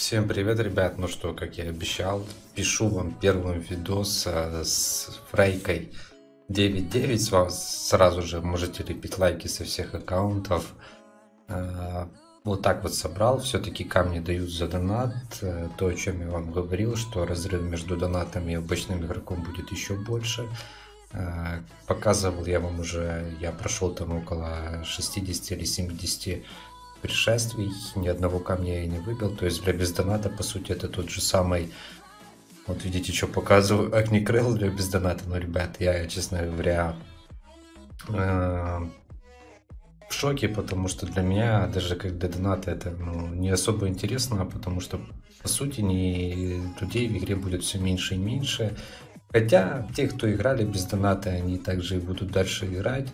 Всем привет, ребят! Ну что, как я и обещал, пишу вам первый видос с фрейкой 9.9. С вас сразу же можете лепить лайки со всех аккаунтов. Вот так вот собрал. Все-таки камни дают за донат. То, о чем я вам говорил, что разрыв между донатом и обычным игроком будет еще больше. Показывал я вам уже, я прошел там около 60 или 70 пришествий, ни одного камня я не выбил, то есть для без доната, по сути, это тот же самый, вот видите, что показываю, Акникрелл для без доната, но, ребят, я, честно говоря, в шоке, потому что для меня, даже как для доната, это не особо интересно, потому что, по сути, людей в игре будет все меньше и меньше, хотя те, кто играли без доната, они также и будут дальше играть.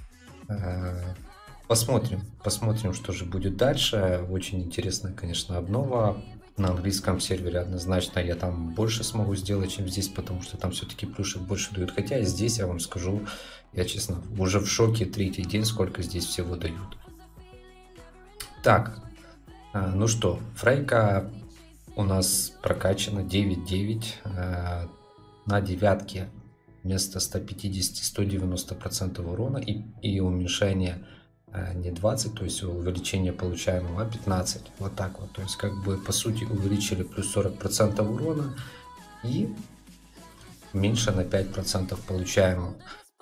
Посмотрим, что же будет дальше. Очень интересная, конечно, обнова. На английском сервере однозначно я там больше смогу сделать, чем здесь, потому что там все-таки плюшек больше дают. Хотя и здесь, я вам скажу, я честно, уже в шоке третий день, сколько здесь всего дают. Так, ну что, фрейка у нас прокачана 9.9. На девятке вместо 150-190% урона и уменьшение не 20, то есть увеличение получаемого, а 15. Вот так вот. То есть как бы по сути увеличили плюс 40% урона и меньше на 5% получаемого.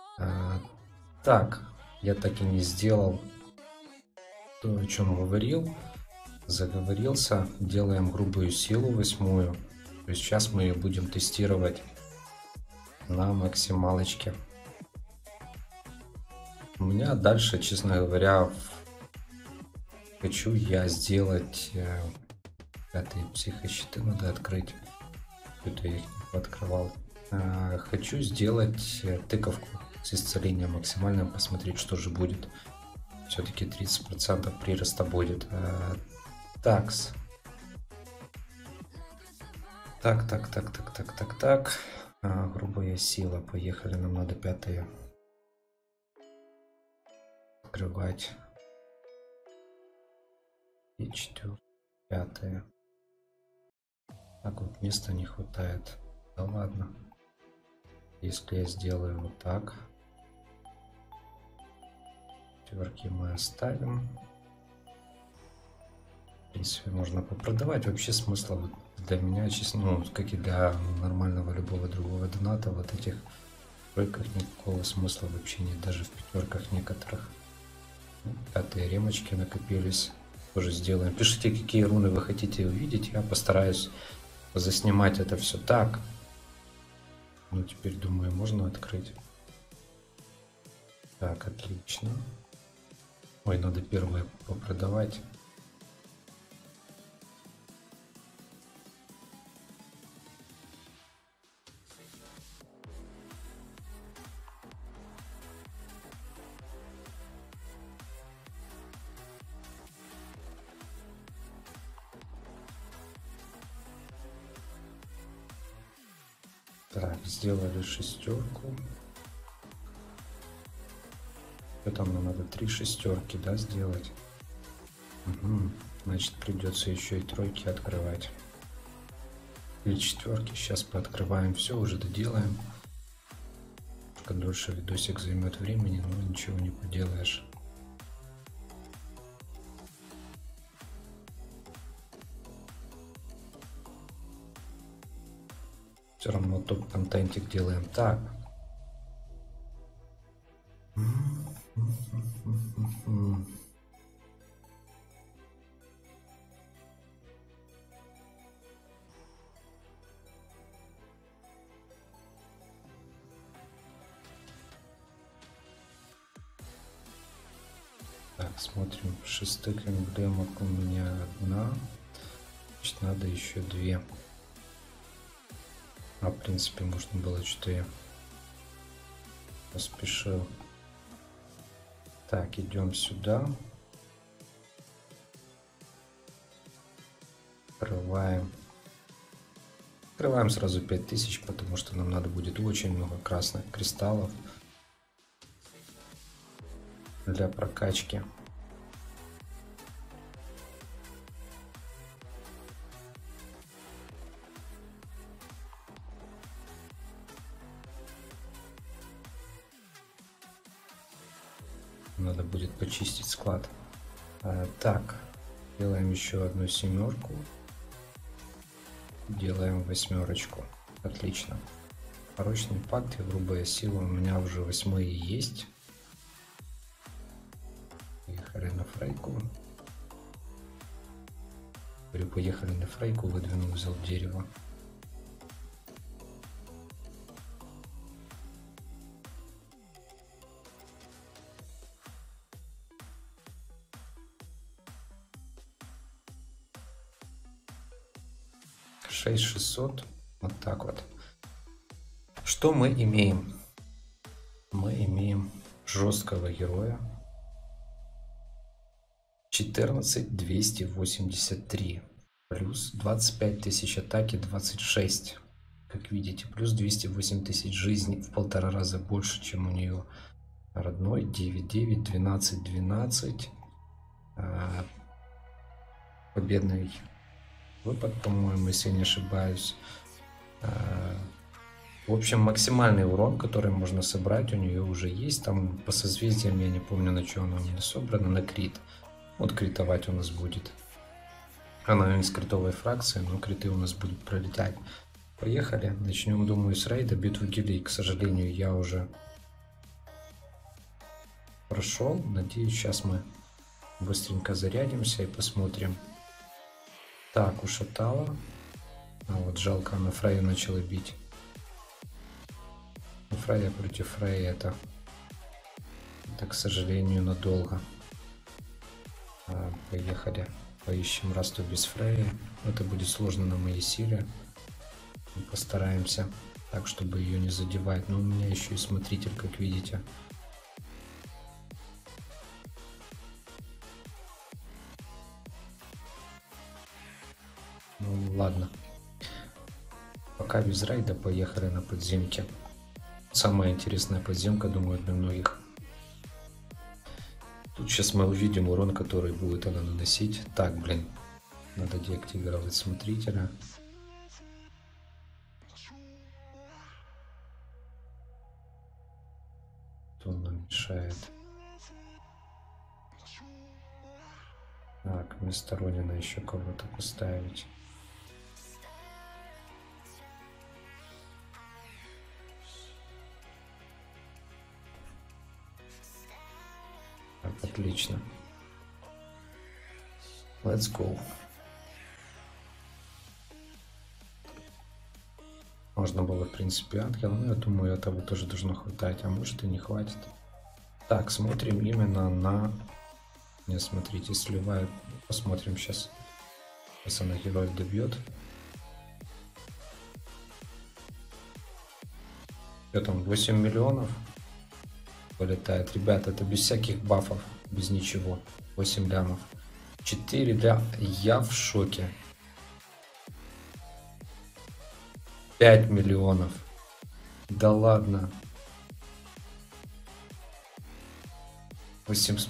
Так, я так и не сделал то, о чем говорил. Заговорился. Делаем грубую силу 8. То есть сейчас мы ее будем тестировать на максималочке. У меня дальше, честно говоря, хочу я сделать эти психощиты, надо открыть. Это я их не открывал. Хочу сделать тыковку с исцелением максимальным, посмотреть, что же будет. Все-таки 30% прироста будет. Такс. Так. Грубая сила. Поехали, нам надо 5 открывать. И 4, 5. Так вот, места не хватает. Да ладно. Если я сделаю вот так. Четверки мы оставим. В принципе, можно попродавать. Вообще смысла вот для меня, честно, как и для нормального любого другого доната, вот этих тройках никакого смысла вообще нет. Даже в пятерках некоторых. 5 ремочки накопились. Тоже сделаем. Пишите, какие руны вы хотите увидеть. Я постараюсь заснимать это все так. Ну, теперь, думаю, можно открыть. Так, отлично. Ой, надо первое попродавать. Так, сделали шестерку. Что там нам надо? 3 шестерки, да, сделать? Угу. Значит, придется еще и тройки открывать. Или четверки. Сейчас пооткрываем все, уже доделаем. Только дольше видосик займет времени, но ничего не поделаешь. Все равно топ-контентик делаем. Так. Так, смотрим. Шестых эмблемок у меня одна. Значит, надо еще 2. А в принципе можно было 4. Поспешил. Так, идем сюда. Открываем. Открываем сразу 5000, потому что нам надо будет очень много красных кристаллов для прокачки. Надо будет почистить склад. Так, делаем еще одну семерку. Делаем восьмерочку. Отлично. Порочный пакт и грубая сила у меня уже 8 есть. Поехали на фрейку. Говорю, поехали на фрейку, выдвинул, взял дерево. Шесть 600. Вот так вот. Что мы имеем? Мы имеем жесткого героя. 14 283. Плюс 25 тысяч атаки, 26. Как видите, плюс 208 тысяч жизни, в 1,5 раза больше, чем у нее родной. 9, 9, 12, 12. Победный выпад, по-моему, если не ошибаюсь. В общем, максимальный урон, который можно собрать, у нее уже есть. Там по созвездиям, я не помню, на что она у меня собрана, на крит. Вот критовать у нас будет. Она из критовой фракции, но криты у нас будут пролетать. Поехали. Начнем, думаю, с рейда. Битву гильдий, к сожалению, я уже прошел. Надеюсь, сейчас мы быстренько зарядимся и посмотрим. Так, ушатала. А вот жалко, она Фрейю начала бить. Фрейя против Фрейи это, к сожалению, надолго. Поехали. Поищем Расту без Фрейи. Это будет сложно на моей силе. Постараемся так, чтобы ее не задевать. Но у меня еще и смотритель, как видите. Ну ладно. Пока без рейда поехали на подземки. Самая интересная подземка, думаю, для многих. Тут сейчас мы увидим урон, который будет она наносить. Так, блин. Надо деактивировать смотрителя. Кто нам мешает? Так, вместо Ронина еще кого-то поставить. Так, отлично. Let's go. Можно было, в принципе, ангел, но я думаю, этого тоже должно хватать, а может и не хватит. Так, смотрим именно на... Не, смотрите, сливает. Посмотрим сейчас. Сейчас она героя добьет. Что там, 8 миллионов вылетает. Ребята, это без всяких бафов, без ничего. 8 лямов. 4 ляма. Я в шоке. 5 миллионов. Да ладно. 8...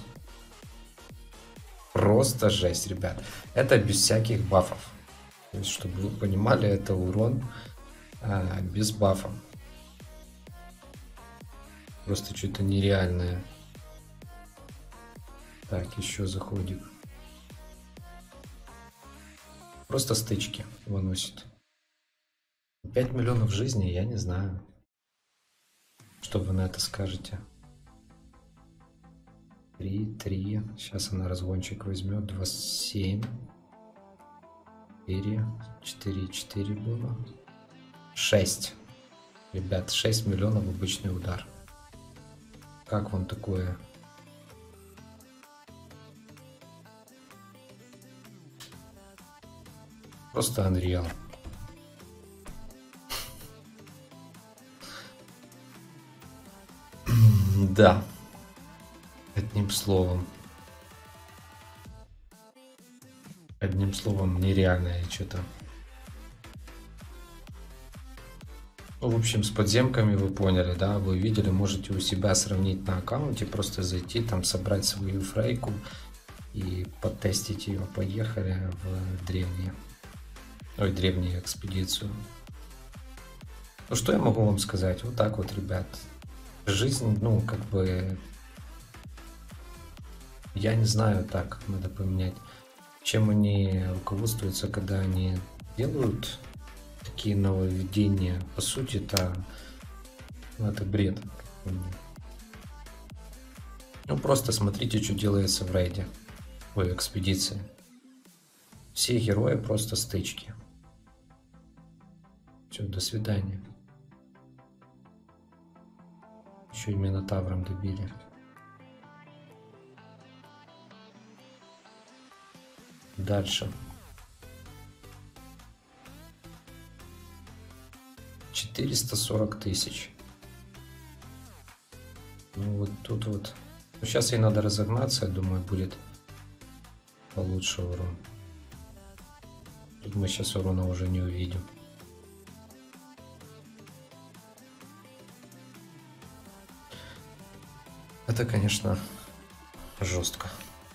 Просто жесть, ребят. Это без всяких бафов. То есть, чтобы вы понимали, это урон без бафа. Просто что-то нереальное. Так, еще заходик. Просто стычки выносит. 5 миллионов жизни, я не знаю. Что вы на это скажете? 3, 3. Сейчас она разгончик возьмет. 27. 4. 4, 4 было. 6. Ребят, 6 миллионов обычный удар. Как вам такое? Просто Unreal. Да. Одним словом. Одним словом, нереальное что-то. Ну, в общем, с подземками вы поняли, да? Вы видели, можете у себя сравнить на аккаунте, просто зайти, там собрать свою фрейку и потестить ее. Поехали в древние. Ой, древнюю экспедицию. Ну, что я могу вам сказать? Вот так вот, ребят. Жизнь, ну, как бы... Я не знаю, так, надо поменять. Чем они руководствуются, когда они делают такие нововведения? По сути, это бред. Ну, просто смотрите, что делается в рейде, в экспедиции. Все герои просто стычки. Все, до свидания. Еще и Минотавром добили. Дальше. 440 тысяч. Ну вот тут вот. Ну, сейчас ей надо разогнаться, я думаю, будет получше урон. Тут мы сейчас урона уже не увидим. Это, конечно, жестко.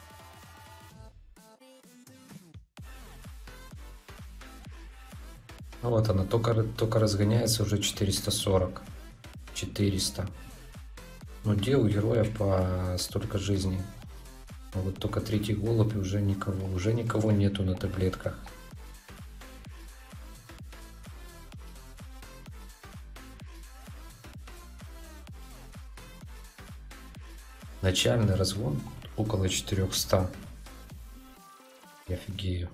Ну вот она только разгоняется уже 440. 400. Ну где у героя по столько жизни? А вот только третий голубь, и уже никого нету на таблетках. Начальный разгон около 400. Я офигею.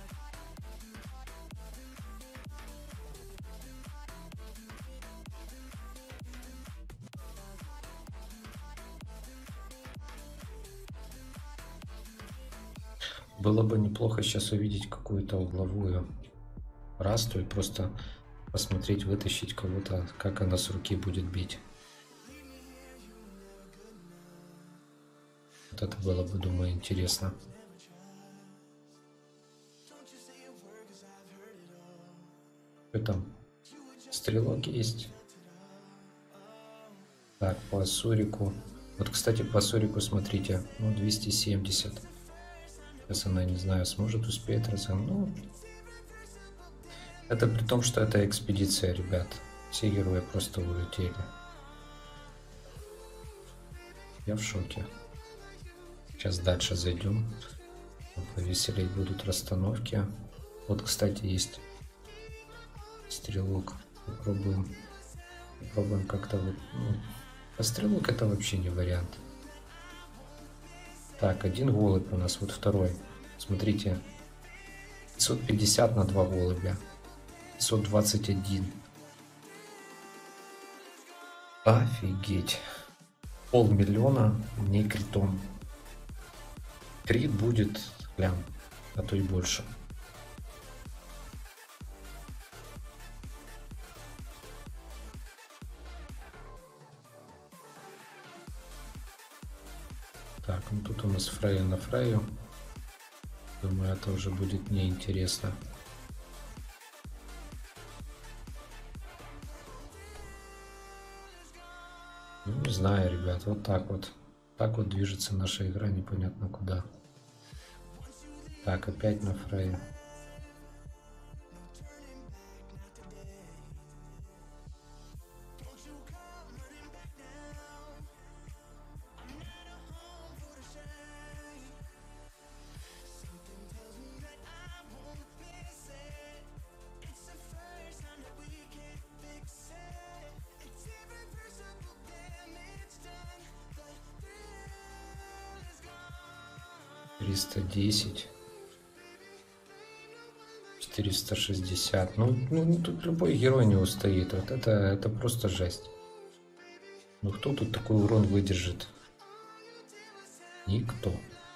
Было бы неплохо сейчас увидеть какую-то угловую расту и просто посмотреть, вытащить кого-то, как она с руки будет бить. Вот это было бы, думаю, интересно. Что там? Стрелок есть. Так, по Асурику. Вот, кстати, по Асурику, смотрите, ну, 270. Сейчас она, не знаю, сможет успеть разгон. Ну, это при том, что это экспедиция, ребят. Все герои просто улетели. Я в шоке. Сейчас дальше зайдем. Повеселей будут расстановки. Вот, кстати, есть стрелок. Попробуем как-то вот. Ну, а стрелок это вообще не вариант. Так, один голубь у нас, вот второй. Смотрите. 550 на 2 голубя. 521. Офигеть. 500 000 не критом. Крит будет лям, а то и больше. Так, ну тут у нас Фрея на Фрею. Думаю, это уже будет неинтересно. Ну, не знаю, ребят, вот так вот. Так вот движется наша игра, непонятно куда. Так, опять на Фрею. Триста 460. Ну, тут любой герой не устоит. Вот это просто жесть. Ну кто тут такой урон выдержит? Никто.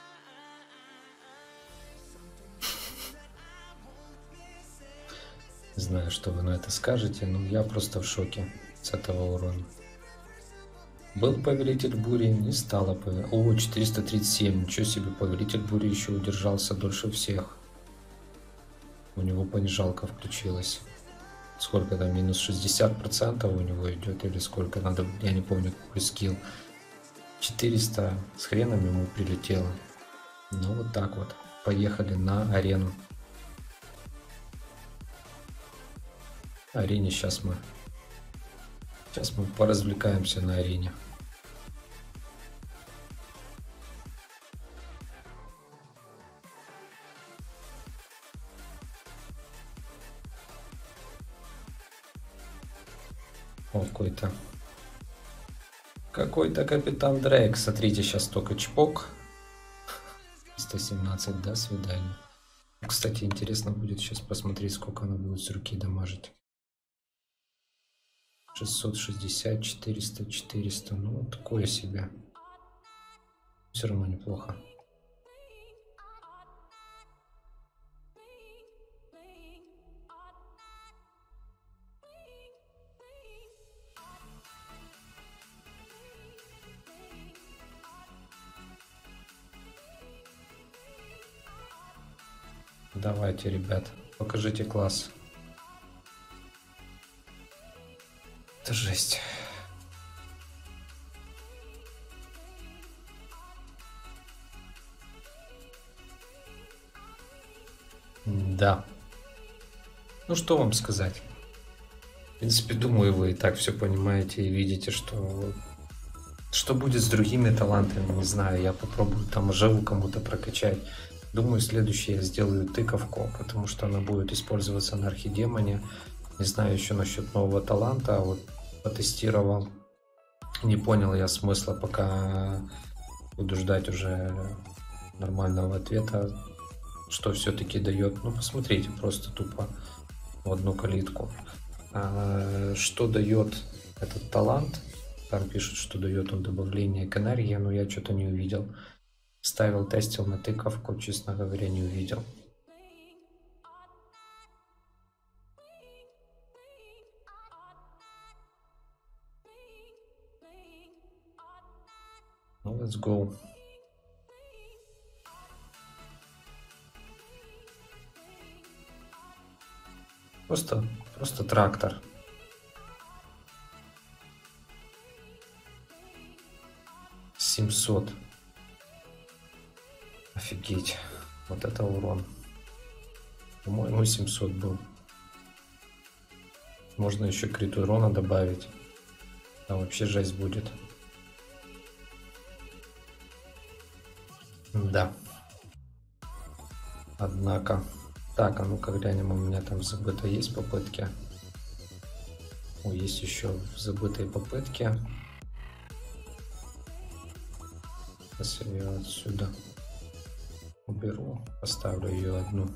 Не знаю, что вы на это скажете, но я просто в шоке с этого урона. Был повелитель бури, не стало повелитель. О, 437, ничего себе, повелитель бури еще удержался дольше всех. У него понижалка включилась. Сколько там, минус 60% у него идет, или сколько надо, я не помню какой скилл. 400 с хреном ему прилетело. Ну вот так вот, поехали на арену. Арене сейчас мы поразвлекаемся на арене. Какой-то. Какой-то капитан Дрейк. Смотрите, сейчас только чпок. 117, да, свидание. Кстати, интересно будет сейчас посмотреть, сколько она будет с руки дамажить. 660, 400, 400. Ну, такое себе. Все равно неплохо. Давайте, ребят, покажите класс. Это жесть. Да. Ну что вам сказать? В принципе, думаю, вы и так все понимаете и видите, что будет с другими талантами, не знаю. Я попробую там Жеву кому-то прокачать. Думаю, следующее я сделаю тыковку, потому что она будет использоваться на Архидемоне. Не знаю еще насчет нового таланта, вот потестировал. Не понял я смысла, пока буду ждать уже нормального ответа, что все-таки дает. Ну, посмотрите, просто тупо в одну калитку. Что дает этот талант? Там пишут, что дает он добавление к энергии, но я что-то не увидел. Ставил, тестил на тыковку, честно говоря, не увидел. Ну, let's go. Просто трактор. $700. Офигеть. Вот это урон. По-моему, 700 был. Можно еще крит урона добавить. Там вообще жесть будет. Да. Однако. Так, а ну-ка глянем, у меня там забыто есть попытки. О, есть еще забытые попытки. Сейчас я ее отсюда уберу, поставлю ее одну.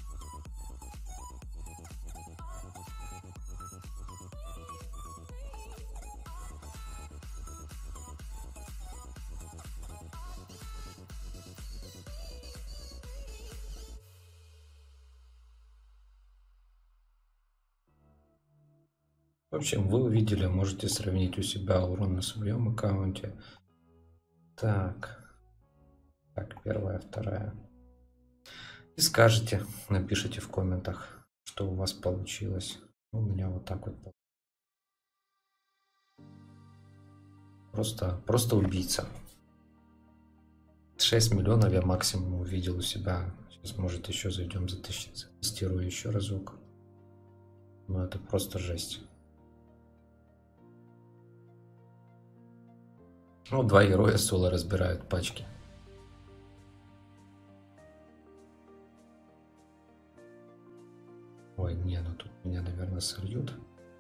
В общем, вы увидели, можете сравнить у себя урон на своем аккаунте. Так, первая, вторая. И скажете, напишите в комментах, что у вас получилось. У меня вот так вот. Просто убийца. 6 миллионов я максимум увидел у себя. Сейчас, может, еще зайдем, затестирую еще разок. Но это просто жесть. Ну, 2 героя соло разбирают пачки. Ой, не, ну тут меня, наверное, сольют.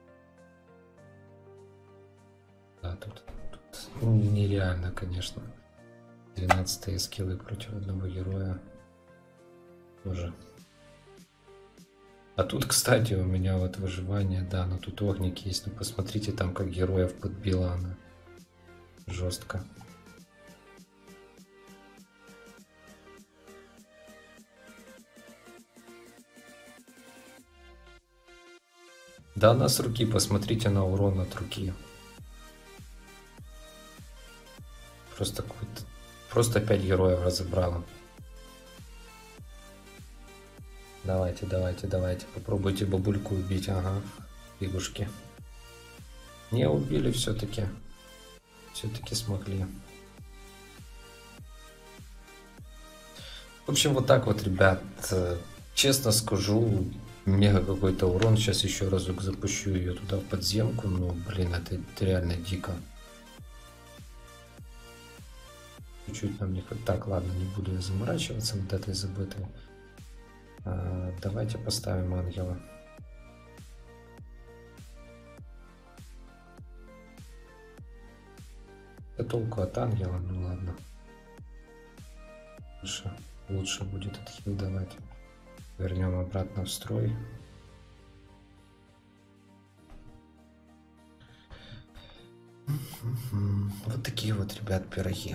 Да, тут нереально, конечно. 12 скиллы против одного героя. Тоже. А тут, кстати, у меня вот выживание, да, но тут огник есть. Ну, посмотрите там, как героев подбила она. Жестко. Да, она с руки, посмотрите на урон от руки. Просто 5 героев разобрала. Давайте, попробуйте бабульку убить, ага, фигушки. Не убили все-таки. Все-таки смогли. В общем, вот так вот, ребят. Честно скажу, мега какой-то урон. Сейчас еще разок запущу ее туда в подземку. Ну, блин, это реально дико. Чуть-чуть нам не хватает. Так, ладно, не буду я заморачиваться над этой забытой. Давайте поставим ангела. толку от ангела? Ну ладно. Лучше будет отхил давать. Вернем обратно в строй. Вот такие вот, ребят, пироги.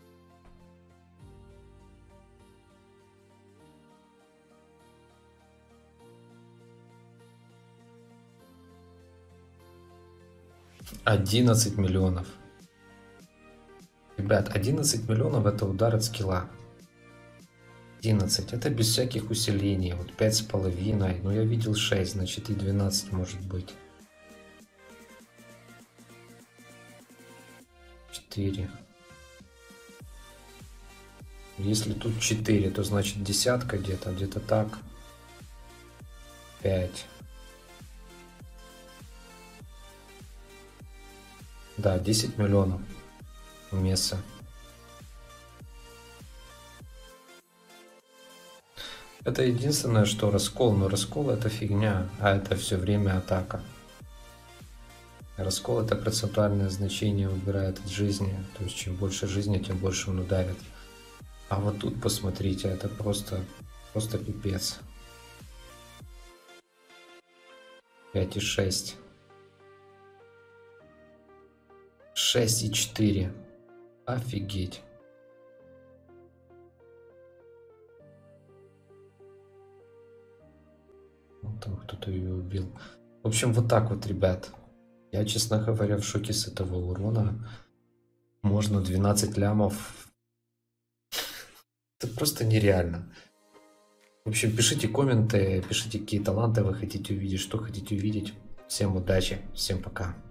$11 миллионов. Ребят, 11 миллионов это удар от скилла. 11. Это без всяких усилений. Вот 5,5. Ну я видел 6, значит и 12 может быть. 4. Если тут 4, то значит десятка где-то так. 5. Да, 10 миллионов месса. Это единственное, что раскол, но раскол это фигня, а это все время атака. Раскол это процентуальное значение убирает от жизни, то есть чем больше жизни, тем больше он ударит. А вот тут посмотрите, это просто пипец. 5,6. 6,4. Офигеть. Вот там кто-то ее убил. В общем, вот так вот, ребят. Я, честно говоря, в шоке с этого урона. Можно 12 лямов. Это просто нереально. В общем, пишите комменты, пишите, какие таланты вы хотите увидеть, что хотите увидеть. Всем удачи, всем пока.